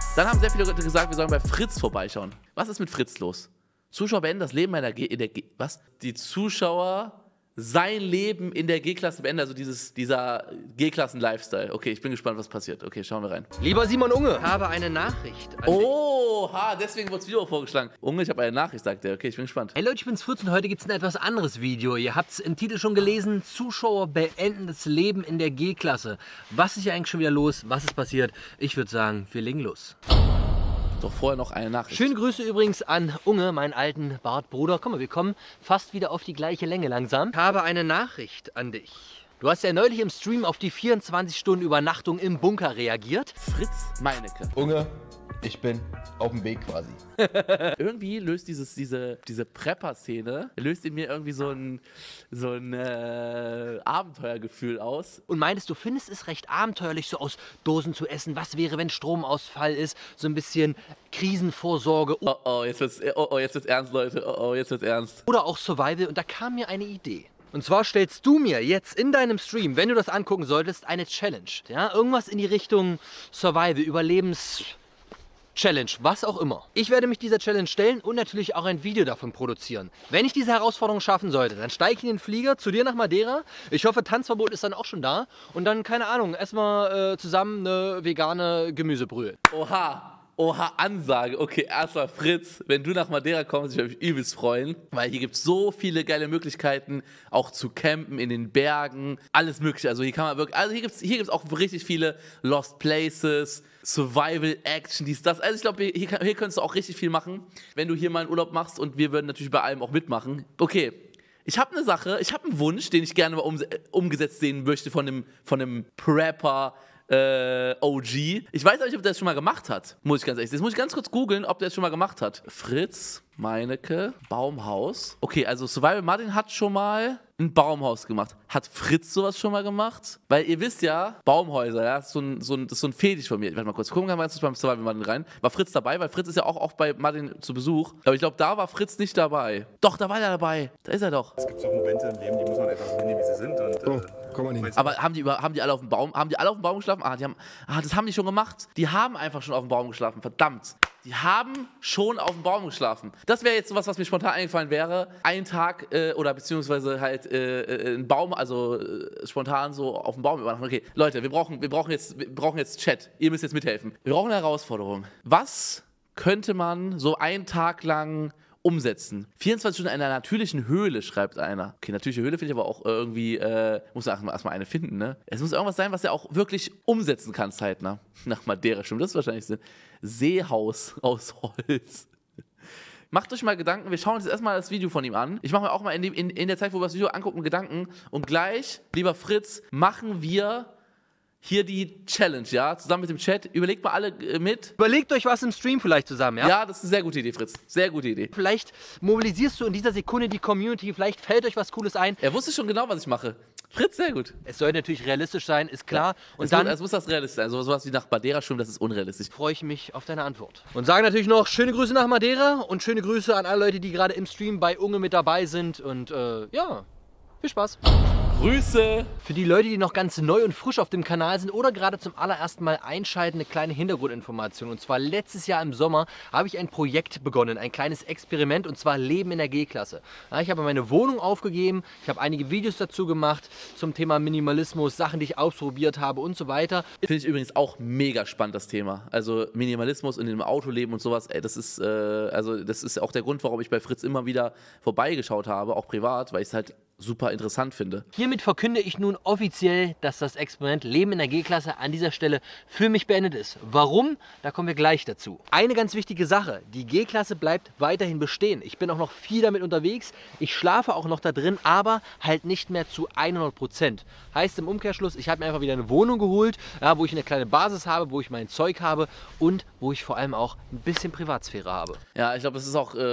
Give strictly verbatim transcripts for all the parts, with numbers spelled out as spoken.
Dann haben sehr viele Leute gesagt, wir sollen bei Fritz vorbeischauen. Was ist mit Fritz los? Zuschauer beenden das Leben in der G... In der G was? Die Zuschauer sein Leben in der G-Klasse beenden, also dieses, dieser G-Klassen-Lifestyle. Okay, ich bin gespannt, was passiert. Okay, schauen wir rein. Lieber Simon Unge, habe eine Nachricht an Oha, deswegen wurde das Video vorgeschlagen. Unge, ich habe eine Nachricht, sagt er. Okay, ich bin gespannt. Hey Leute, ich bin's Fritz und heute gibt es ein etwas anderes Video. Ihr habt es im Titel schon gelesen. Zuschauer beenden das Leben in der G-Klasse. Was ist hier eigentlich schon wieder los? Was ist passiert? Ich würde sagen, wir legen los. Doch vorher noch eine Nachricht. Schöne Grüße übrigens an Unge, meinen alten Bartbruder. Komm mal, wir kommen fast wieder auf die gleiche Länge langsam. Ich habe eine Nachricht an dich. Du hast ja neulich im Stream auf die vierundzwanzig Stunden Übernachtung im Bunker reagiert. Fritz Meinecke. Unge, ich bin auf dem Weg quasi. Irgendwie löst dieses, diese, diese Prepper-Szene, löst in mir irgendwie so ein, so ein äh, Abenteuergefühl aus. Und meintest, du findest es recht abenteuerlich, so aus Dosen zu essen. Was wäre, wenn Stromausfall ist? So ein bisschen Krisenvorsorge. Oh oh, jetzt wird's, oh, oh, jetzt wird's ernst, Leute. Oh oh, jetzt wird's ernst. Oder auch Survival. Und da kam mir eine Idee. Und zwar stellst du mir jetzt in deinem Stream, wenn du das angucken solltest, eine Challenge. Ja? Irgendwas in die Richtung Survival, Überlebens... Challenge, was auch immer. Ich werde mich dieser Challenge stellen und natürlich auch ein Video davon produzieren. Wenn ich diese Herausforderung schaffen sollte, dann steige ich in den Flieger zu dir nach Madeira. Ich hoffe, Tanzverbot ist dann auch schon da. Und dann, keine Ahnung, erstmal äh, zusammen eine vegane Gemüsebrühe. Oha. Oha, Ansage. Okay, erstmal Fritz, wenn du nach Madeira kommst, ich würde mich übelst freuen, weil hier gibt es so viele geile Möglichkeiten, auch zu campen in den Bergen, alles mögliche. Also hier kann man wirklich, also hier gibt es hier gibt's auch richtig viele Lost Places, Survival Action, dies, das. Also ich glaube, hier, hier könntest du auch richtig viel machen, wenn du hier mal einen Urlaub machst und wir würden natürlich bei allem auch mitmachen. Okay. Ich habe eine Sache, ich habe einen Wunsch, den ich gerne mal um, umgesetzt sehen möchte von einem, von einem Prepper, Äh, O G. Ich weiß aber nicht, ob der das schon mal gemacht hat. Muss ich ganz ehrlich sagen. Jetzt muss ich ganz kurz googeln, ob der das schon mal gemacht hat. Fritz Meinecke, Baumhaus. Okay, also Survival Martin hat schon mal ein Baumhaus gemacht. Hat Fritz sowas schon mal gemacht? Weil ihr wisst ja, Baumhäuser, ja, das ist so ein, so ein, das ist so ein Fetisch von mir. Warte mal kurz, gucken wir mal jetzt beim Survival Martin rein. War Fritz dabei? Weil Fritz ist ja auch oft bei Martin zu Besuch. Aber ich glaube, da war Fritz nicht dabei. Doch, da war er dabei. Da ist er doch. Es gibt so Momente im Leben, die muss man einfach so hinnehmen, wie sie sind. Und, Oh, äh, komm mal hin. Aber haben die, über, haben die alle auf dem Baum, haben die alle auf dem Baum geschlafen? Ah, die haben, ah, das haben die schon gemacht. Die haben einfach schon auf dem Baum geschlafen, verdammt. Die haben schon auf dem Baum geschlafen. Das wäre jetzt sowas, was mir spontan eingefallen wäre. Ein Tag äh, oder beziehungsweise halt äh, ein Baum, also äh, spontan so auf dem Baum übernachten. Okay, Leute, wir brauchen, wir brauchen jetzt, wir brauchen jetzt Chat. Ihr müsst jetzt mithelfen. Wir brauchen eine Herausforderung. Was könnte man so einen Tag lang umsetzen? vierundzwanzig Stunden in einer natürlichen Höhle, schreibt einer. Okay, natürliche Höhle finde ich aber auch irgendwie, äh, muss man erstmal eine finden, ne? Es muss irgendwas sein, was er auch wirklich umsetzen kann, zeitnah. Nach Madeira, stimmt, das ist wahrscheinlich so ein Seehaus aus Holz. Macht euch mal Gedanken, wir schauen uns jetzt erstmal das Video von ihm an. Ich mache mir auch mal in, dem, in, in der Zeit, wo wir das Video angucken, Gedanken. Und gleich, lieber Fritz, machen wir hier die Challenge, ja, zusammen mit dem Chat. Überlegt mal alle äh, mit. Überlegt euch was im Stream vielleicht zusammen, ja? Ja, das ist eine sehr gute Idee, Fritz. Sehr gute Idee. Vielleicht mobilisierst du in dieser Sekunde die Community, vielleicht fällt euch was Cooles ein. Er wusste schon genau, was ich mache. Fritz, sehr gut. Es soll natürlich realistisch sein, ist klar. Ja. Und es dann muss, es muss das realistisch sein. So sowas wie nach Madeira schwimmen, das ist unrealistisch. freue ich mich auf deine Antwort. Und sage natürlich noch schöne Grüße nach Madeira und schöne Grüße an alle Leute, die gerade im Stream bei Unge mit dabei sind. Und äh, ja, viel Spaß. Grüße! Für die Leute, die noch ganz neu und frisch auf dem Kanal sind oder gerade zum allerersten Mal einschalten, eine kleine Hintergrundinformation. Und zwar letztes Jahr im Sommer habe ich ein Projekt begonnen, ein kleines Experiment, und zwar Leben in der G-Klasse. Ja, ich habe meine Wohnung aufgegeben, ich habe einige Videos dazu gemacht zum Thema Minimalismus, Sachen, die ich ausprobiert habe und so weiter. Finde ich übrigens auch mega spannend, das Thema. Also Minimalismus in dem Autoleben und sowas, ey, das ist, äh, also das ist auch der Grund, warum ich bei Fritz immer wieder vorbeigeschaut habe, auch privat, weil ich es halt super interessant finde. Hiermit verkünde ich nun offiziell, dass das Experiment Leben in der G-Klasse an dieser Stelle für mich beendet ist. Warum? Da kommen wir gleich dazu. Eine ganz wichtige Sache, die G-Klasse bleibt weiterhin bestehen. Ich bin auch noch viel damit unterwegs, ich schlafe auch noch da drin, aber halt nicht mehr zu hundert Prozent. Heißt im Umkehrschluss, ich habe mir einfach wieder eine Wohnung geholt, ja, wo ich eine kleine Basis habe, wo ich mein Zeug habe und wo ich vor allem auch ein bisschen Privatsphäre habe. Ja, ich glaube, es ist auch, äh,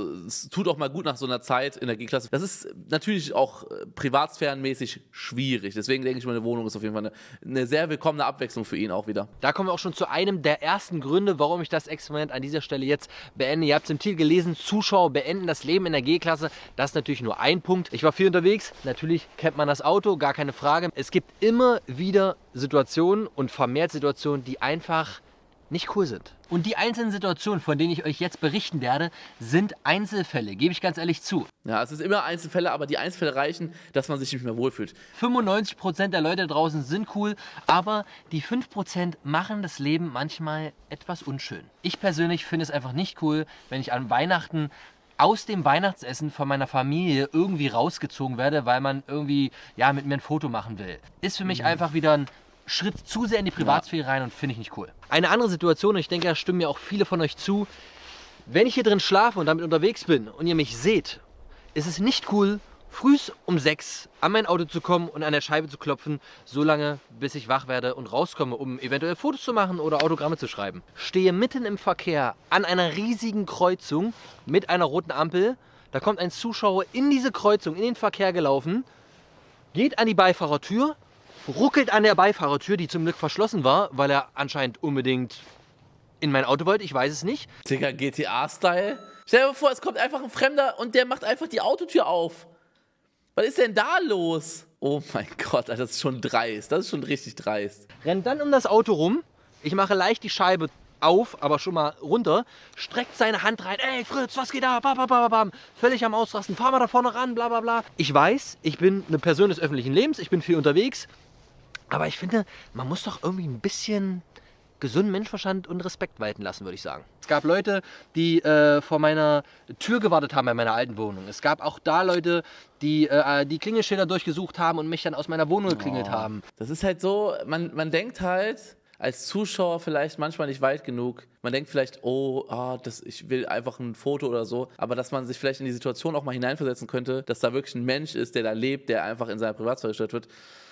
es tut auch mal gut nach so einer Zeit in der G-Klasse. Das ist natürlich auch äh, privatsphärenmäßig schwierig. Deswegen denke ich, meine Wohnung ist auf jeden Fall eine, eine sehr willkommene Abwechslung für ihn auch wieder. Da kommen wir auch schon zu einem der ersten Gründe, warum ich das Experiment an dieser Stelle jetzt beende. Ihr habt es im Titel gelesen, Zuschauer beenden das Leben in der G-Klasse. Das ist natürlich nur ein Punkt. Ich war viel unterwegs, natürlich kennt man das Auto, gar keine Frage. Es gibt immer wieder Situationen und vermehrt Situationen, die einfach nicht cool sind. Und die einzelnen Situationen, von denen ich euch jetzt berichten werde, sind Einzelfälle, gebe ich ganz ehrlich zu. Ja, es ist immer Einzelfälle, aber die Einzelfälle reichen, dass man sich nicht mehr wohlfühlt. fünfundneunzig Prozent der Leute draußen sind cool, aber die fünf Prozent machen das Leben manchmal etwas unschön. Ich persönlich finde es einfach nicht cool, wenn ich an Weihnachten aus dem Weihnachtsessen von meiner Familie irgendwie rausgezogen werde, weil man irgendwie ja, mit mir ein Foto machen will. Ist für mich mhm. einfach wieder ein Schritt zu sehr in die Privatsphäre ja. rein und finde ich nicht cool. Eine andere Situation, und ich denke, da stimmen mir auch viele von euch zu, wenn ich hier drin schlafe und damit unterwegs bin und ihr mich seht, ist es nicht cool, frühs um sechs an mein Auto zu kommen und an der Scheibe zu klopfen, so lange, bis ich wach werde und rauskomme, um eventuell Fotos zu machen oder Autogramme zu schreiben. Stehe mitten im Verkehr an einer riesigen Kreuzung mit einer roten Ampel, da kommt ein Zuschauer in diese Kreuzung, in den Verkehr gelaufen, geht an die Beifahrertür, ruckelt an der Beifahrertür, die zum Glück verschlossen war, weil er anscheinend unbedingt in mein Auto wollte, ich weiß es nicht. Digga, G T A-Style. Stell dir mal vor, es kommt einfach ein Fremder und der macht einfach die Autotür auf. Was ist denn da los? Oh mein Gott, Alter, das ist schon dreist. Das ist schon richtig dreist. Rennt dann um das Auto rum, ich mache leicht die Scheibe auf, aber schon mal runter, streckt seine Hand rein, ey Fritz, was geht da, bam, bam, bam, bam. Völlig am Ausrasten, fahr mal da vorne ran, bla bla bla. Ich weiß, ich bin eine Person des öffentlichen Lebens, ich bin viel unterwegs, aber ich finde, man muss doch irgendwie ein bisschen gesunden Menschenverstand und Respekt walten lassen, würde ich sagen. Es gab Leute, die äh, vor meiner Tür gewartet haben bei meiner alten Wohnung. Es gab auch da Leute, die äh, die Klingelschilder durchgesucht haben und mich dann aus meiner Wohnung geklingelt oh. haben. Das ist halt so, man, man denkt halt als Zuschauer vielleicht manchmal nicht weit genug. Man denkt vielleicht, oh, ah, das, ich will einfach ein Foto oder so. Aber dass man sich vielleicht in die Situation auch mal hineinversetzen könnte, dass da wirklich ein Mensch ist, der da lebt, der einfach in seiner Privatsphäre gestört wird.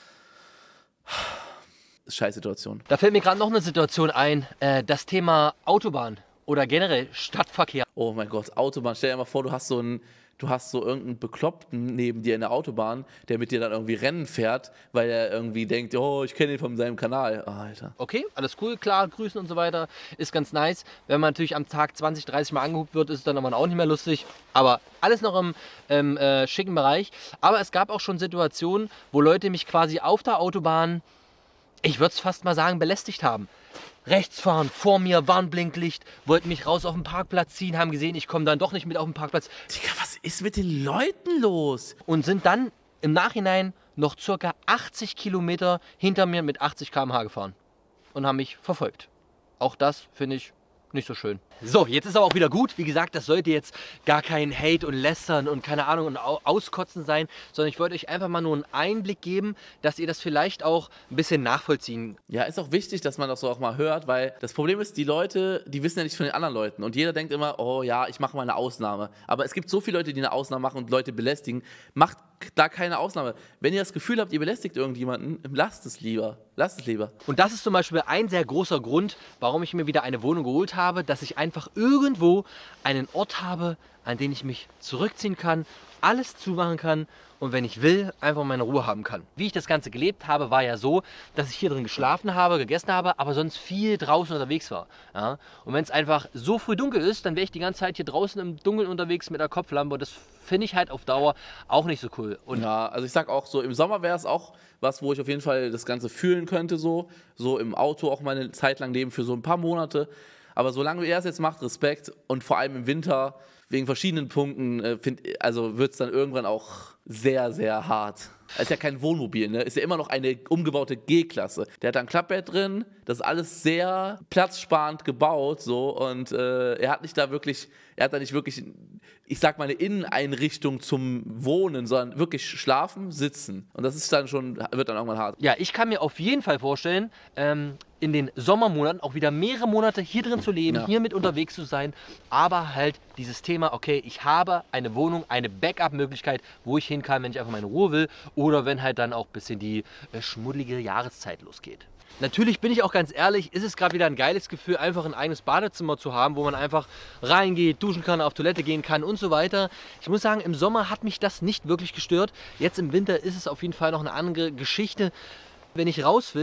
Scheißsituation. Da fällt mir gerade noch eine Situation ein, äh, das Thema Autobahn oder generell Stadtverkehr. Oh mein Gott, Autobahn. Stell dir mal vor, du hast so einen, du hast so irgendeinen Bekloppten neben dir in der Autobahn, der mit dir dann irgendwie Rennen fährt, weil er irgendwie denkt, oh, ich kenne ihn von seinem Kanal. Oh, Alter. Okay, alles cool, klar, grüßen und so weiter, ist ganz nice. Wenn man natürlich am Tag zwanzig, dreißig Mal angehupt wird, ist es dann aber auch nicht mehr lustig. Aber alles noch im ähm, äh, schicken Bereich. Aber es gab auch schon Situationen, wo Leute mich quasi auf der Autobahn, ich würde es fast mal sagen, belästigt haben. Rechts fahren, vor mir Warnblinklicht, wollten mich raus auf den Parkplatz ziehen, haben gesehen, ich komme dann doch nicht mit auf den Parkplatz. Digga, was ist mit den Leuten los? Und sind dann im Nachhinein noch circa achtzig Kilometer hinter mir mit achtzig Kilometer pro Stunde gefahren und haben mich verfolgt. Auch das finde ich nicht so schön. So, jetzt ist aber auch wieder gut. Wie gesagt, das sollte jetzt gar kein Hate und Lästern und keine Ahnung und Auskotzen sein, sondern ich wollte euch einfach mal nur einen Einblick geben, dass ihr das vielleicht auch ein bisschen nachvollziehen. Ja, ist auch wichtig, dass man das so auch mal hört, weil das Problem ist, die Leute, die wissen ja nicht von den anderen Leuten und jeder denkt immer, oh ja, ich mache mal eine Ausnahme. Aber es gibt so viele Leute, die eine Ausnahme machen und Leute belästigen. Macht da keine Ausnahme. Wenn ihr das Gefühl habt, ihr belästigt irgendjemanden, lasst es lieber. Lasst es lieber. Und das ist zum Beispiel ein sehr großer Grund, warum ich mir wieder eine Wohnung geholt habe, dass ich einfach irgendwo einen Ort habe, an den ich mich zurückziehen kann, alles zumachen kann und wenn ich will, einfach meine Ruhe haben kann. Wie ich das Ganze gelebt habe, war ja so, dass ich hier drin geschlafen habe, gegessen habe, aber sonst viel draußen unterwegs war. Ja? Und wenn es einfach so früh dunkel ist, dann wäre ich die ganze Zeit hier draußen im Dunkeln unterwegs mit der Kopflampe und das finde ich halt auf Dauer auch nicht so cool. Und ja, also ich sag auch so, im Sommer wäre es auch was, wo ich auf jeden Fall das Ganze fühlen könnte, so, so im Auto auch mal eine Zeit lang leben für so ein paar Monate. Aber solange er es jetzt macht, Respekt und vor allem im Winter, wegen verschiedenen Punkten, äh, find, also wird es dann irgendwann auch sehr, sehr hart. Es ist ja kein Wohnmobil, ne? Ist ja immer noch eine umgebaute G-Klasse. Der hat da ein Klappbett drin, das ist alles sehr platzsparend gebaut, so, und äh, er hat nicht da wirklich, er hat da nicht wirklich, ich sag mal, eine Inneneinrichtung zum Wohnen, sondern wirklich schlafen, sitzen. Und das ist dann schon, wird dann irgendwann hart. Ja, ich kann mir auf jeden Fall vorstellen, ähm, in den Sommermonaten auch wieder mehrere Monate hier drin zu leben, ja. hier mit unterwegs zu sein, aber halt dieses Thema, okay, ich habe eine Wohnung, eine Backup-Möglichkeit, wo ich hin kann, wenn ich einfach meine Ruhe will oder wenn halt dann auch ein bisschen die äh, schmuddelige Jahreszeit losgeht. Natürlich bin ich auch ganz ehrlich, ist es gerade wieder ein geiles Gefühl, einfach ein eigenes Badezimmer zu haben, wo man einfach reingeht, duschen kann, auf Toilette gehen kann und so weiter. Ich muss sagen, im Sommer hat mich das nicht wirklich gestört. Jetzt im Winter ist es auf jeden Fall noch eine andere Geschichte. Wenn ich raus will,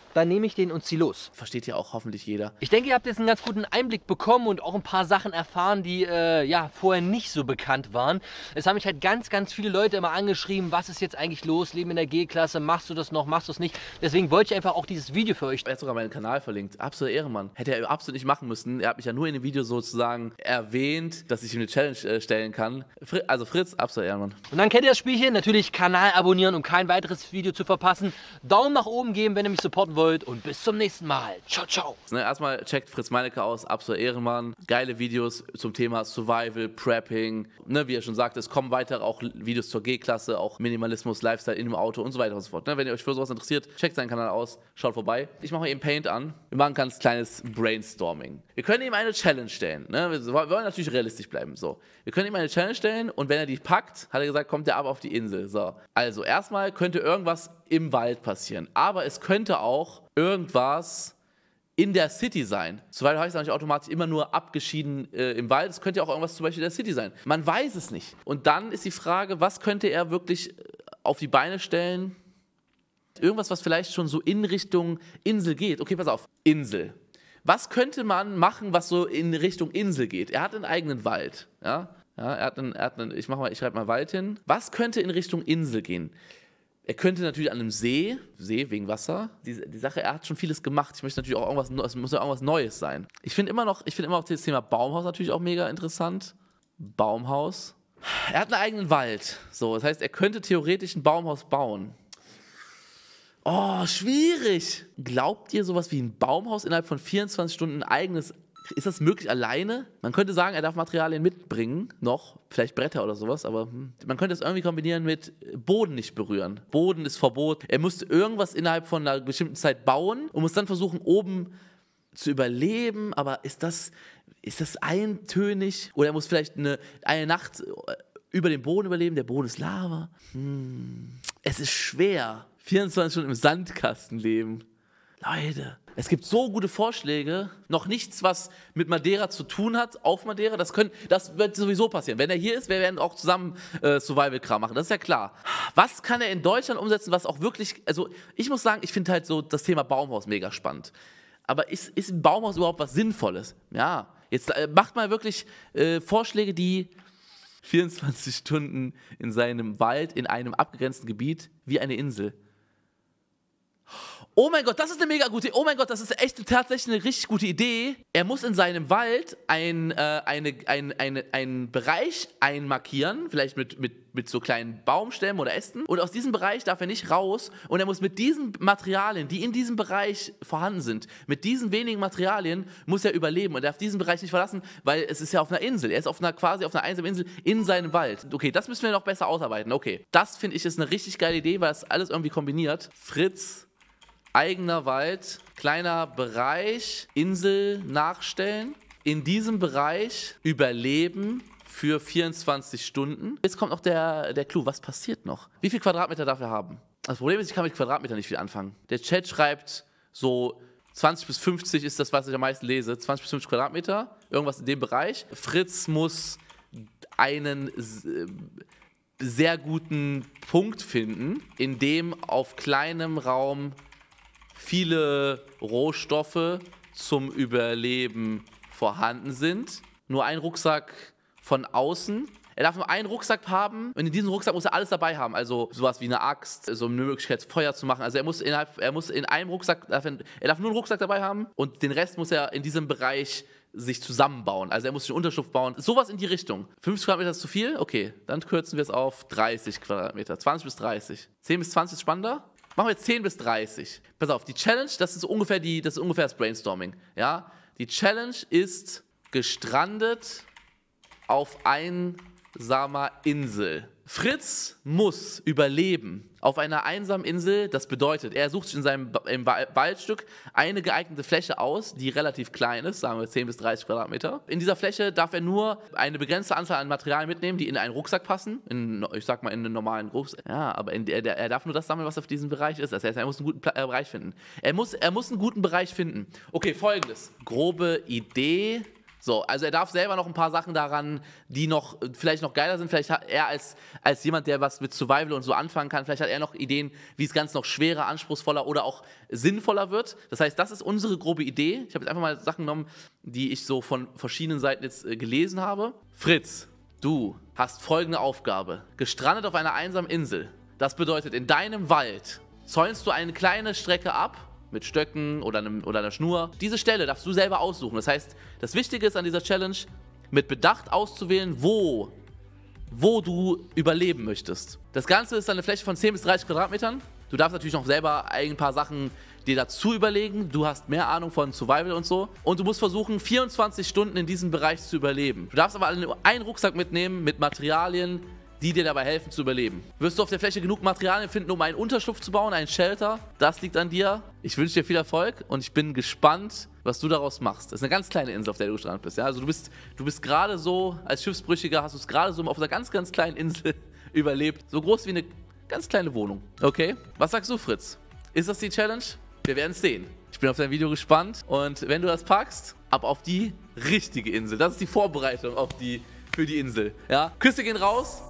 dann nehme ich den und zieh los. Versteht ja auch hoffentlich jeder. Ich denke, ihr habt jetzt einen ganz guten Einblick bekommen und auch ein paar Sachen erfahren, die äh, ja vorher nicht so bekannt waren. Es haben mich halt ganz, ganz viele Leute immer angeschrieben, was ist jetzt eigentlich los, Leben in der G-Klasse, machst du das noch, machst du es nicht? Deswegen wollte ich einfach auch dieses Video für euch. Er hat sogar meinen Kanal verlinkt. Absoluter Ehrenmann. Hätte er absolut nicht machen müssen. Er hat mich ja nur in dem Video sozusagen erwähnt, dass ich ihm eine Challenge äh, stellen kann. Fr also Fritz, absoluter Ehrenmann. Und dann kennt ihr das Spielchen. Natürlich Kanal abonnieren, um kein weiteres Video zu verpassen. Daumen nach oben geben, wenn ihr mich supporten wollt. Und bis zum nächsten Mal. Ciao, ciao. Ne, erstmal checkt Fritz Meinecke aus. Absoluter Ehrenmann. Geile Videos zum Thema Survival, Prepping. Ne, wie er schon sagte, es kommen weitere auch Videos zur G-Klasse, auch Minimalismus, Lifestyle in dem Auto und so weiter und so fort. Ne, wenn ihr euch für sowas interessiert, checkt seinen Kanal aus. Schaut vorbei. Ich mache mal eben Paint an. Wir machen ein ganz kleines Brainstorming. Wir können ihm eine Challenge stellen. Ne? Wir wollen natürlich realistisch bleiben. So. Wir können ihm eine Challenge stellen und wenn er die packt, hat er gesagt, kommt er ab auf die Insel. So. Also erstmal könnte irgendwas im Wald passieren. Aber es könnte auch irgendwas in der City sein. Soweit heißt es nicht automatisch immer nur abgeschieden äh, im Wald. Es könnte ja auch irgendwas zum Beispiel in der City sein. Man weiß es nicht. Und dann ist die Frage, was könnte er wirklich auf die Beine stellen? Irgendwas, was vielleicht schon so in Richtung Insel geht. Okay, pass auf. Insel. Was könnte man machen, was so in Richtung Insel geht? Er hat einen eigenen Wald. Ja, ja er hat einen, er hat einen, ich, mach mal, ich schreibe mal Wald hin. Was könnte in Richtung Insel gehen? Er könnte natürlich an einem See, See wegen Wasser, die, die Sache, er hat schon vieles gemacht. Ich möchte natürlich auch irgendwas, es muss ja irgendwas Neues sein. Ich finde immer noch, ich finde immer noch das Thema Baumhaus natürlich auch mega interessant. Baumhaus. Er hat einen eigenen Wald. So, das heißt, er könnte theoretisch ein Baumhaus bauen. Oh, schwierig. Glaubt ihr, sowas wie ein Baumhaus innerhalb von vierundzwanzig Stunden ein eigenes, ist das möglich alleine? Man könnte sagen, er darf Materialien mitbringen, noch, vielleicht Bretter oder sowas, aber hm. Man könnte es irgendwie kombinieren mit Boden nicht berühren. Boden ist verboten. Er müsste irgendwas innerhalb von einer bestimmten Zeit bauen und muss dann versuchen, oben zu überleben, aber ist das, ist das eintönig? Oder er muss vielleicht eine, eine Nacht über den Boden überleben, der Boden ist Lava. Hm. Es ist schwer. vierundzwanzig Stunden im Sandkasten leben. Leute, es gibt so gute Vorschläge. Noch nichts, was mit Madeira zu tun hat, auf Madeira. Das, können, das wird sowieso passieren. Wenn er hier ist, wir werden auch zusammen äh, Survival-Kram machen. Das ist ja klar. Was kann er in Deutschland umsetzen, was auch wirklich... Also ich muss sagen, ich finde halt so das Thema Baumhaus mega spannend. Aber ist, ist ein Baumhaus überhaupt was Sinnvolles? Ja, jetzt äh, macht mal wirklich äh, Vorschläge, die... vierundzwanzig Stunden in seinem Wald, in einem abgegrenzten Gebiet, wie eine Insel. Oh mein Gott, das ist eine mega gute Idee. Oh mein Gott, das ist echt tatsächlich eine richtig gute Idee. Er muss in seinem Wald ein, äh, eine, ein, eine, einen Bereich einmarkieren, vielleicht mit, mit, mit so kleinen Baumstämmen oder Ästen. Und aus diesem Bereich darf er nicht raus. Und er muss mit diesen Materialien, die in diesem Bereich vorhanden sind, mit diesen wenigen Materialien muss er überleben. Und er darf diesen Bereich nicht verlassen, weil es ist ja auf einer Insel. Er ist auf einer, quasi auf einer einsamen Insel in seinem Wald. Okay, das müssen wir noch besser ausarbeiten. Okay, das finde ich ist eine richtig geile Idee, weil es alles irgendwie kombiniert. Fritz... Eigener Wald, kleiner Bereich, Insel nachstellen, in diesem Bereich überleben für vierundzwanzig Stunden. Jetzt kommt noch der, der Clou, was passiert noch? Wie viel Quadratmeter darf er haben? Das Problem ist, ich kann mit Quadratmetern nicht viel anfangen. Der Chat schreibt so zwanzig bis fünfzig ist das, was ich am meisten lese, zwanzig bis fünfzig Quadratmeter, irgendwas in dem Bereich. Fritz muss einen... sehr guten Punkt finden, in dem auf kleinem Raum viele Rohstoffe zum Überleben vorhanden sind. Nur ein Rucksack von außen. Er darf nur einen Rucksack haben und in diesem Rucksack muss er alles dabei haben. Also sowas wie eine Axt, so eine Möglichkeit Feuer zu machen. Also er muss, innerhalb, er muss in einem Rucksack, er darf nur einen Rucksack dabei haben und den Rest muss er in diesem Bereich sich zusammenbauen. Also er muss sich eine Unterschlupf bauen. Sowas in die Richtung. fünfzig Quadratmeter ist zu viel? Okay, dann kürzen wir es auf dreißig Quadratmeter. zwanzig bis dreißig. zehn bis zwanzig ist spannender? Machen wir jetzt zehn bis dreißig. Pass auf, die Challenge, das ist ungefähr, die, das, ist ungefähr das Brainstorming. Ja? Die Challenge ist gestrandet auf einsamer Insel. Fritz muss überleben auf einer einsamen Insel. Das bedeutet, er sucht sich in seinem im Waldstück eine geeignete Fläche aus, die relativ klein ist, sagen wir zehn bis dreißig Quadratmeter. In dieser Fläche darf er nur eine begrenzte Anzahl an Materialien mitnehmen, die in einen Rucksack passen. In, ich sag mal, in einen normalen Rucksack. Ja, aber in, er, er darf nur das sammeln, was auf diesem Bereich ist. Das heißt, er muss einen guten Pla- äh, Bereich finden. Er muss, er muss einen guten Bereich finden. Okay, folgendes. Grobe Idee. So, also er darf selber noch ein paar Sachen daran, die noch vielleicht noch geiler sind. Vielleicht hat er als, als jemand, der was mit Survival und so anfangen kann, vielleicht hat er noch Ideen, wie es ganz noch schwerer, anspruchsvoller oder auch sinnvoller wird. Das heißt, das ist unsere grobe Idee. Ich habe jetzt einfach mal Sachen genommen, die ich so von verschiedenen Seiten jetzt äh, gelesen habe. Fritz, du hast folgende Aufgabe. Gestrandet auf einer einsamen Insel. Das bedeutet, in deinem Wald zäunst du eine kleine Strecke ab, mit Stöcken oder, einem, oder einer Schnur. Diese Stelle darfst du selber aussuchen. Das heißt, das Wichtige ist an dieser Challenge, mit Bedacht auszuwählen, wo, wo du überleben möchtest. Das Ganze ist eine Fläche von zehn bis dreißig Quadratmetern. Du darfst natürlich noch selber ein paar Sachen dir dazu überlegen. Du hast mehr Ahnung von Survival und so. Und du musst versuchen, vierundzwanzig Stunden in diesem Bereich zu überleben. Du darfst aber nur einen Rucksack mitnehmen mit Materialien, die dir dabei helfen zu überleben. Wirst du auf der Fläche genug Materialien finden, um einen Unterschlupf zu bauen, einen Shelter? Das liegt an dir. Ich wünsche dir viel Erfolg und ich bin gespannt, was du daraus machst. Das ist eine ganz kleine Insel, auf der du gestrandet bist. Ja? Also du bist, du bist gerade so, als Schiffsbrüchiger hast du es gerade so auf einer ganz, ganz kleinen Insel überlebt. So groß wie eine ganz kleine Wohnung. Okay, was sagst du, Fritz? Ist das die Challenge? Wir werden es sehen. Ich bin auf dein Video gespannt und wenn du das packst, ab auf die richtige Insel. Das ist die Vorbereitung auf die, für die Insel. Ja? Küsse gehen raus.